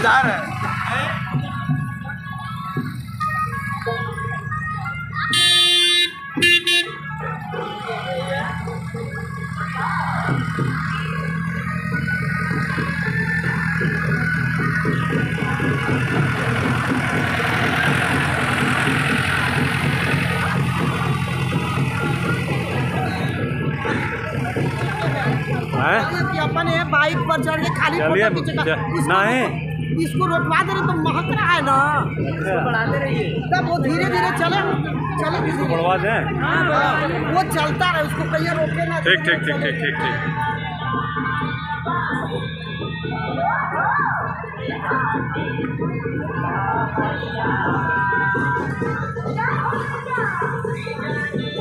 समझदार है। अपन है बाइक पर चढ़ के खाली चलिए नहीं इसको रोकवा दे रहे तो महक रहा है ना, बढ़ाते रहिए तब वो धीरे धीरे चले इसको बढ़वा दें। वो चलता रहे, उसको कहीं रोके ना। ठीक ठीक ठीक ठीक ठीक ठीक।